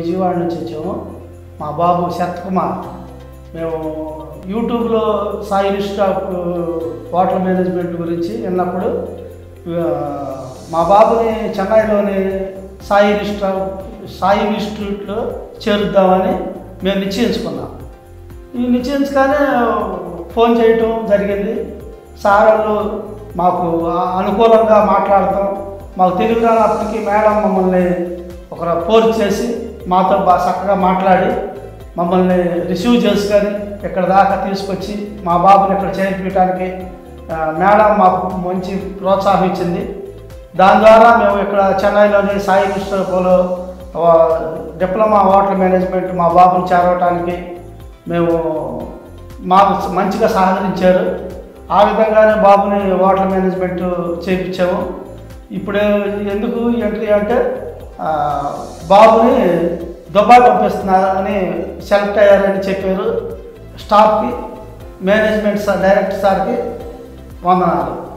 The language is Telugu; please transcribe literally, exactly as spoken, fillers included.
విజయవాడ నుంచి వచ్చాము. మా బాబు శరత్ కుమార్. మేము యూట్యూబ్లో సాయి ఇన్స్టిట్యూట్ హోటల్ మేనేజ్మెంట్ గురించి విన్నప్పుడు మా బాబుని చెన్నైలోని సాయి ఇన్స్టిట్యూట్ సాయి ఇన్స్టిట్యూట్లో చేరుద్దామని మేము నిశ్చయించుకున్నాం. ఈ నిశ్చయించగానే ఫోన్ చేయటం జరిగింది. సార్ వాళ్ళు మాకు అనుకూలంగా మాట్లాడటం, మాకు తెలుగు రానప్పటికీ మేడం మమ్మల్ని ఒక ఫోన్ చేసి మాతో బాగా చక్కగా మాట్లాడి మమ్మల్ని రిసీవ్ చేసుకొని ఇక్కడ దాకా తీసుకొచ్చి మా బాబుని ఇక్కడ చేర్పించడానికి మేడం మాకు మంచి ప్రోత్సాహం ఇచ్చింది. దాని ద్వారా మేము ఇక్కడ చెన్నైలోని సాయి ఇన్స్టిట్యూట్లో డిప్లొమా హోటల్ మేనేజ్మెంట్ మా బాబుని చేరవటానికి మేము మాకు మంచిగా సహకరించారు. ఆ విధంగానే బాబుని హోటల్ మేనేజ్మెంట్ చేయించాము. ఇప్పుడు ఎందుకు ఎంట్రీ అంటే బాబుని దుబాయ్ పంపిస్తున్నారని సెలెక్ట్ అయ్యారని చెప్పారు. స్టాఫ్కి, మేనేజ్మెంట్ సార్, డైరెక్టర్ సార్కి వందనాలు.